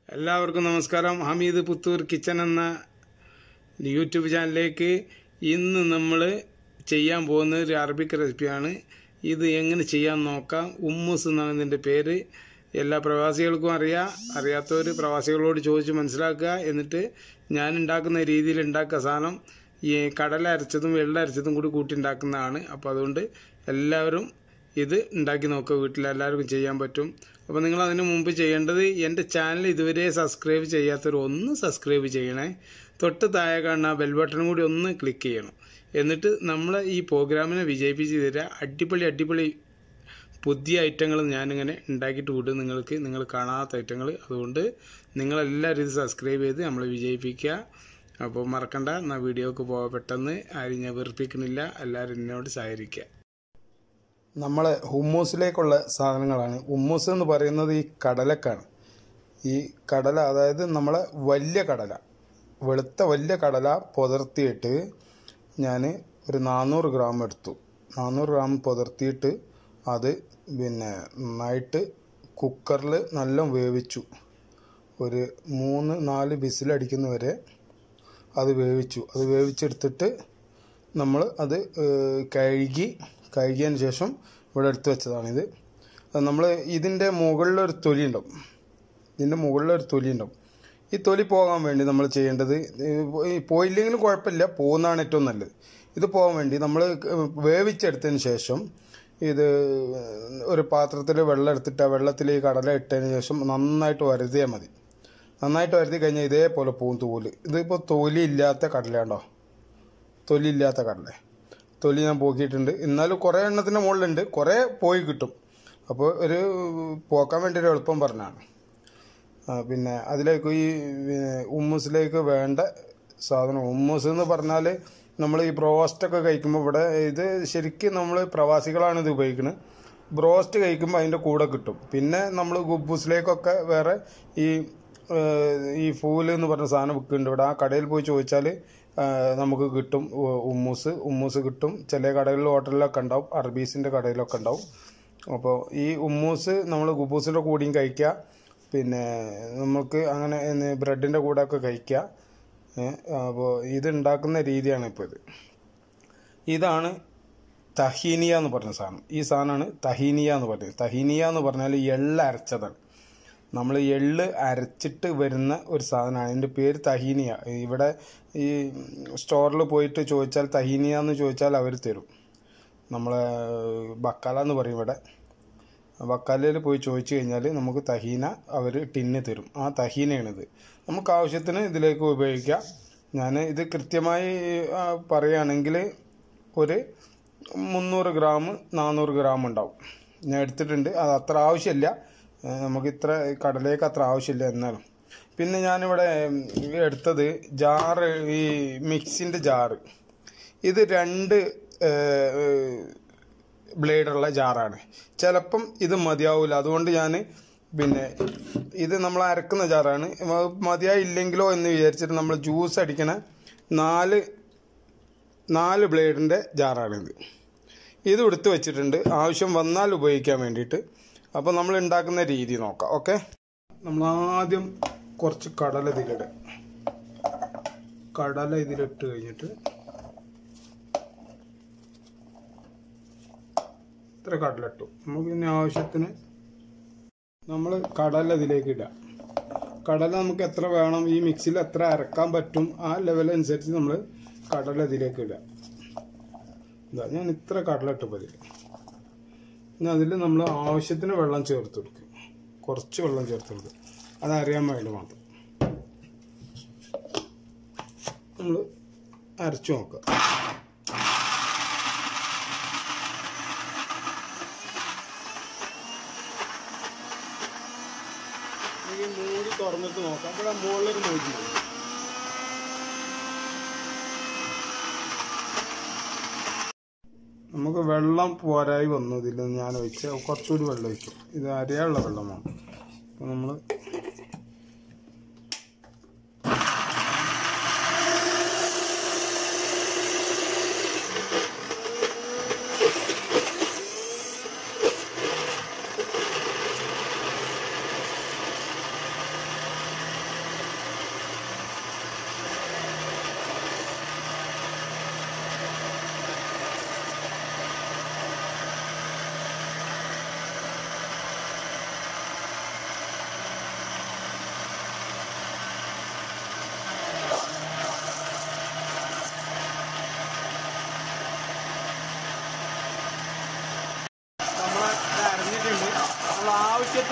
എല്ലാവർക്കും നമസ്കാരം. ഹമീദ് പുത്തൂർ കിച്ചൺ എന്ന യൂട്യൂബ് ചാനലിലേക്ക് ഇന്ന് നമ്മൾ ചെയ്യാൻ പോകുന്ന ഒരു അറബിക് റെസിപ്പിയാണ്. ഇത് എങ്ങനെ ചെയ്യാൻ നോക്കാം. ഉമ്മൂസ് എന്നാണ് ഇതിൻ്റെ പേര്. എല്ലാ പ്രവാസികൾക്കും അറിയാത്തവർ പ്രവാസികളോട് ചോദിച്ച് മനസ്സിലാക്കുക. എന്നിട്ട് ഞാൻ ഉണ്ടാക്കുന്ന രീതിയിൽ ഉണ്ടാക്കുക. സാധനം ഈ കടല അരച്ചതും വെള്ള അരച്ചതും കൂടി കൂട്ടി ഉണ്ടാക്കുന്നതാണ്. അപ്പോൾ അതുകൊണ്ട് എല്ലാവരും ഇത് ഉണ്ടാക്കി നോക്കുക. വീട്ടിലെല്ലാവർക്കും ചെയ്യാൻ പറ്റും. അപ്പോൾ നിങ്ങൾ അതിന് മുമ്പ് ചെയ്യേണ്ടത്, എൻ്റെ ചാനൽ ഇതുവരെ സബ്സ്ക്രൈബ് ചെയ്യാത്തവർ ഒന്ന് സബ്സ്ക്രൈബ് ചെയ്യണേ. തൊട്ട് താഴെ കാണുന്ന ബെൽ ബട്ടണും കൂടി ഒന്ന് ക്ലിക്ക് ചെയ്യണം. എന്നിട്ട് നമ്മൾ ഈ പ്രോഗ്രാമിനെ വിജയിപ്പിച്ച് തരിക. അടിപൊളി പുതിയ ഐറ്റങ്ങൾ ഞാനിങ്ങനെ ഉണ്ടാക്കിയിട്ട് വിടും നിങ്ങൾ കാണാത്ത ഐറ്റങ്ങൾ. അതുകൊണ്ട് നിങ്ങളെല്ലാവരും ഇത് സബ്സ്ക്രൈബ് ചെയ്ത് നമ്മൾ വിജയിപ്പിക്കുക. അപ്പോൾ മറക്കണ്ട. എന്നാൽ വീഡിയോക്ക് പോകാൻ പെട്ടെന്ന് ആരും ഞാൻ വെറുപ്പിക്കുന്നില്ല. എല്ലാവരും എന്നോട് സഹകരിക്കുക. നമ്മളെ ഹുമ്മൂസിലേക്കുള്ള സാധനങ്ങളാണ്. ഹുമ്മൂസ് എന്ന് പറയുന്നത് ഈ കടലക്കാണ്. ഈ കടല, അതായത് നമ്മളെ വലിയ കടല, വെളുത്ത വലിയ കടല പുതർത്തിയിട്ട് ഞാൻ ഒരു 400 ഗ്രാം എടുത്തു. 400 ഗ്രാം പുതർത്തിയിട്ട് അത് നന്നായിട്ട് കുക്കറിൽ നല്ല വേവിച്ചു. ഒരു 3-4 വിസിലടിക്കുന്നവരെ അത് വേവിച്ചു. അത് വേവിച്ചെടുത്തിട്ട് നമ്മൾ അത് കഴുകിയതിന് ശേഷം ഇവിടെ എടുത്ത് വെച്ചതാണിത്. നമ്മൾ ഇതിൻ്റെ മുകളിലൊരു തൊലി ഉണ്ടാവും. ഈ തൊലി പോകാൻ വേണ്ടി നമ്മൾ ചെയ്യേണ്ടത്, പോയില്ലെങ്കിലും കുഴപ്പമില്ല, പോകുന്നതാണ് ഏറ്റവും നല്ലത്. ഇത് പോകാൻ വേണ്ടി നമ്മൾ വേവിച്ചെടുത്തതിന് ശേഷം ഇത് ഒരു പാത്രത്തിൽ വെള്ളം എടുത്തിട്ട് ആ വെള്ളത്തിൽ ഈ കടല ഇട്ടതിന് ശേഷം നന്നായിട്ട് വരതിയാൽ മതി. നന്നായിട്ട് വരതി കഴിഞ്ഞാൽ ഇതേപോലെ പോകും തോല്. ഇതിപ്പോൾ തൊലി ഇല്ലാത്ത കടലയുണ്ടോ, തൊലി ഇല്ലാത്ത കടല. തൊലി ഞാൻ പോക്കിയിട്ടുണ്ട്. എന്നാലും കുറേ എണ്ണത്തിൻ്റെ മുകളിലുണ്ട്, കുറേ പോയി കിട്ടും. അപ്പോൾ ഒരു പോക്കാൻ വേണ്ടി ഒരു എളുപ്പം പറഞ്ഞാണ്. പിന്നെ അതിലേക്ക് ഈ ഉമ്മൂസിലേക്ക് വേണ്ട സാധനം, ഉമ്മൂസ് എന്ന് പറഞ്ഞാൽ നമ്മൾ ഈ ബ്രോസ്റ്റൊക്കെ കഴിക്കുമ്പോൾ, ഇവിടെ ഇത് ശരിക്കും നമ്മൾ പ്രവാസികളാണ് ഇത് ഉപയോഗിക്കുന്നത്. ബ്രോസ്റ്റ് കഴിക്കുമ്പോൾ അതിൻ്റെ കൂടെ കിട്ടും. പിന്നെ നമ്മൾ ഗുബൂസിലേക്കൊക്കെ വേറെ ഈ ഫൂല് എന്ന് പറഞ്ഞ സാധനം വിൽക്കുന്നുണ്ട് ഇവിടെ. ആ കടയിൽ പോയി ചോദിച്ചാൽ നമുക്ക് കിട്ടും. ഉമ്മൂസ് കിട്ടും. ചില കടകളിൽ ഹോട്ടലിലൊക്കെ ഉണ്ടാവും, അറബീസിൻ്റെ കടയിലൊക്കെ ഉണ്ടാവും. അപ്പോൾ ഈ ഉമ്മൂസ് നമ്മൾ ഗുബൂസിൻ്റെ കൂടെയും കഴിക്കുക. പിന്നെ നമുക്ക് അങ്ങനെ ബ്രെഡിൻ്റെ കൂടെ ഒക്കെ കഴിക്കുക. അപ്പോൾ ഇത് ഉണ്ടാക്കുന്ന രീതിയാണ് ഇപ്പോൾ ഇത്. ഇതാണ് തഹീനിയ എന്ന് പറഞ്ഞ സാധനം. ഈ സാധനമാണ് തഹീനിയ എന്ന് പറയുന്നത്. തഹീനിയ എന്ന് പറഞ്ഞാൽ എള്ള് അരച്ചതാണ്. നമ്മൾ എള്ള് അരച്ചിട്ട് വരുന്ന ഒരു സാധനമാണ്. അതിൻ്റെ പേര് തഹീനിയ. ഇവിടെ ഈ സ്റ്റോറിൽ പോയിട്ട് ചോദിച്ചാൽ തഹീനിയ എന്ന് ചോദിച്ചാൽ അവർ തരും. നമ്മളെ ബക്കാല എന്ന് പറയും ഇവിടെ. ബക്കാലയിൽ പോയി ചോദിച്ചു കഴിഞ്ഞാൽ നമുക്ക് തഹീന അവർ ടിന്ന് തരും. ആ തഹീനയാണിത്. നമുക്ക് ആവശ്യത്തിന് ഇതിലേക്ക് ഉപയോഗിക്കാം. ഞാൻ ഇത് കൃത്യമായി പറയുകയാണെങ്കിൽ ഒരു 300 ഗ്രാം 400 ഗ്രാം ഉണ്ടാവും ഞാൻ എടുത്തിട്ടുണ്ട്. അത് അത്ര ആവശ്യമില്ല, നമുക്ക് ഇത്ര കടലേക്ക് അത്ര ആവശ്യമില്ല. എന്നാലും പിന്നെ ഞാനിവിടെ എടുത്തത് ജാറ്, ഈ മിക്സിൻ്റെ ജാറ്. ഇത് 2 ബ്ലേഡുള്ള ജാറാണ്. ചിലപ്പം ഇത് മതിയാവില്ല. അതുകൊണ്ട് ഞാൻ ഇത് നമ്മൾ അരക്കുന്ന ജാറാണ്. മതിയായില്ലെങ്കിലോ എന്ന് വിചാരിച്ചിട്ട് നമ്മൾ ജ്യൂസ് അടിക്കണ 4 ബ്ലേഡിൻ്റെ ജാറാണിത്. ഇത് എടുത്ത് വെച്ചിട്ടുണ്ട് ആവശ്യം വന്നാൽ ഉപയോഗിക്കാൻ വേണ്ടിയിട്ട്. അപ്പോൾ നമ്മൾ ഉണ്ടാക്കുന്ന രീതി നോക്കാം. ഓക്കെ, നമ്മൾ ആദ്യം കുറച്ച് കടല ഇതിലിട്ട് കഴിഞ്ഞിട്ട് ഇത്ര കടല ഇട്ടു. നമുക്ക് പിന്നെ ആവശ്യത്തിന് നമ്മൾ കടല ഇതിലേക്ക് ഇടാം. കടല നമുക്ക് എത്ര വേണം, ഈ മിക്സിയിൽ എത്ര അരക്കാൻ പറ്റും, ആ ലെവലനുസരിച്ച് നമ്മൾ കടല ഇതിലേക്ക് ഇടാം. ഞാൻ ഇത്ര കടല ഇട്ടപ്പോൾ പിന്നെ അതിൽ നമ്മൾ ആവശ്യത്തിന് വെള്ളം ചേർത്ത് കൊടുക്കും. കുറച്ച് വെള്ളം ചേർത്ത് കൊടുക്കും, അതറിയാൻ വേണ്ടി മാത്രം. നമ്മൾ അരച്ചു നോക്കുക. ഈ മൂടി തുറന്നിട്ട് നോക്കാം. അപ്പോൾ ആ മുകളിലൊരു നോക്കി നമുക്ക് വെള്ളം പോരായി വന്നു. ഇതിൽ ഞാൻ ഒഴിച്ച് കുറച്ചുകൂടി വെള്ളം ഒഴിക്കും. ഇത് അരിയാനുള്ള വെള്ളമാണ്. അപ്പോൾ നമ്മൾ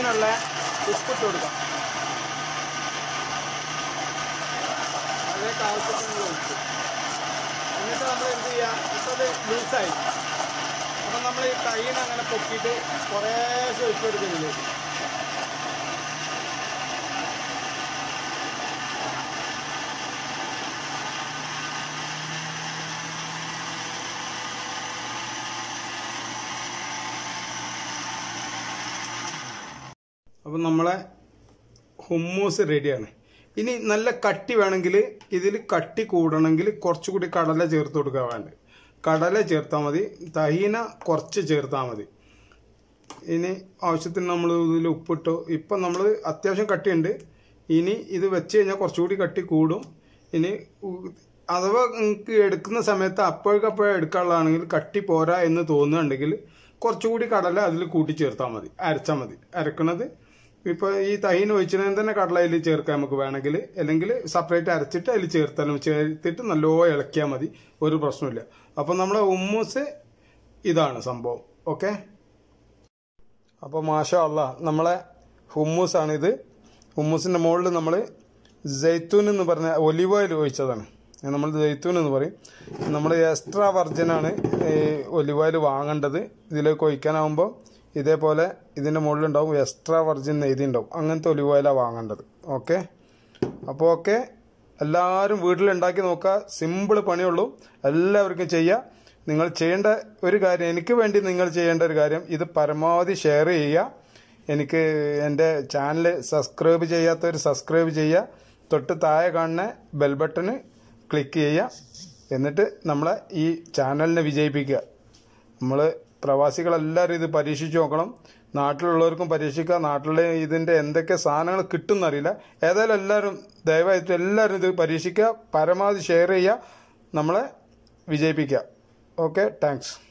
ആവശ്യത്തിനുള്ള ഉപ്പിട്ട് കൊടുക്കാം. അതിലേക്ക് ആവശ്യത്തിനുള്ള ഉപ്പ്. എന്നിട്ട് നമ്മൾ എന്ത് ചെയ്യാം, ഇപ്പോൾ അത് ലൂസായി. അപ്പം നമ്മൾ ഈ കൈയിന് അങ്ങനെ പൊക്കിയിട്ട് കുറേശ്ശെ ഒഴിച്ചു കൊടുക്കുന്നില്ല. അപ്പം നമ്മളെ ഹുമ്മൂസ് റെഡിയാണ്. ഇനി നല്ല കട്ടി വേണമെങ്കിൽ, ഇതിൽ കട്ടി കൂടണമെങ്കിൽ കുറച്ചുകൂടി കടല ചേർത്ത് കൊടുക്കാൻ വേണ്ട. കടല ചേർത്താൽ മതി, തഹീന കുറച്ച് ചേർത്താൽ മതി. ഇനി ആവശ്യത്തിന് നമ്മൾ ഇതിൽ ഉപ്പിട്ടു. ഇപ്പം നമ്മൾ അത്യാവശ്യം കട്ടിയുണ്ട്. ഇനി ഇത് വെച്ച് കഴിഞ്ഞാൽ കുറച്ചുകൂടി കട്ടി കൂടും. ഇനി അഥവാ നിങ്ങൾക്ക് എടുക്കുന്ന സമയത്ത് അപ്പോഴേക്കപ്പോഴേ എടുക്കാനുള്ളതാണെങ്കിൽ കട്ടി പോരാ എന്ന് തോന്നുന്നുണ്ടെങ്കിൽ കുറച്ചുകൂടി കടല അതിൽ കൂട്ടി ചേർത്താൽ മതി, അരച്ചാൽ മതി. അരക്കണത് ഇപ്പോൾ ഈ തഹീന ഒഴിച്ചതിന് തന്നെ കടല അതിൽ ചേർക്കാം നമുക്ക് വേണമെങ്കിൽ, അല്ലെങ്കിൽ സെപ്പറേറ്റ് അരച്ചിട്ട് അതിൽ ചേർത്തിട്ട് നല്ലോണം ഇളക്കിയാൽ മതി, ഒരു പ്രശ്നമില്ല. അപ്പം നമ്മളെ ഹുമ്മൂസ് ഇതാണ് സംഭവം. ഓക്കെ, അപ്പോൾ മാഷാ അല്ലാ നമ്മളെ ഹുമ്മൂസാണിത്. ഹുമ്മൂസിൻ്റെ മുകളിൽ നമ്മൾ ജൈത്തൂൻ എന്ന് പറഞ്ഞ ഒലിവ് ഓയിൽ ഒഴിച്ചതാണ്. നമ്മൾ ജൈത്തൂൻ എന്ന് പറയും. നമ്മൾ എക്സ്ട്രാ വെർജിനാണ് ഒലിവ് ഓയിൽ വാങ്ങേണ്ടത്. ഇതിലേക്ക് ഒഴിക്കാനാകുമ്പോൾ ഇതേപോലെ ഇതിൻ്റെ മുകളിലുണ്ടാവും എക്സ്ട്രാ വെർജിൻ എഴുതിയുണ്ടാവും. അങ്ങനത്തെ ഒലിവ് ഓയിലാണ് വാങ്ങേണ്ടത്. ഓക്കെ, അപ്പോൾ ഓക്കെ, എല്ലാവരും വീട്ടിലുണ്ടാക്കി നോക്കുക. സിമ്പിൾ പണിയുള്ളൂ, എല്ലാവർക്കും ചെയ്യുക. നിങ്ങൾ ചെയ്യേണ്ട ഒരു കാര്യം, എനിക്ക് വേണ്ടി നിങ്ങൾ ചെയ്യേണ്ട ഒരു കാര്യം, ഇത് പരമാവധി ഷെയർ ചെയ്യുക. എനിക്ക് എൻ്റെ ചാനൽ സബ്സ്ക്രൈബ് ചെയ്യാത്തവർ സബ്സ്ക്രൈബ് ചെയ്യുക. തൊട്ട് താഴെ കാണുന്ന ബെൽ ബട്ടണ് ക്ലിക്ക് ചെയ്യുക. എന്നിട്ട് നമ്മളെ ഈ ചാനലിനെ വിജയിപ്പിക്കുക. നമ്മൾ പ്രവാസികളെല്ലാവരും ഇത് പരീക്ഷിച്ച് നോക്കണം. നാട്ടിലുള്ളവർക്കും പരീക്ഷിക്കുക. നാട്ടിലെ ഇതിൻ്റെ എന്തൊക്കെ സാധനങ്ങൾ കിട്ടുമെന്നറിയില്ല. ഏതായാലും എല്ലാവരും ദയവായിട്ട് എല്ലാവരും ഇത് പരീക്ഷിക്കുക. പരമാവധി ഷെയർ ചെയ്യുക. നമ്മളെ വിജയിപ്പിക്കുക. Okay, thanks.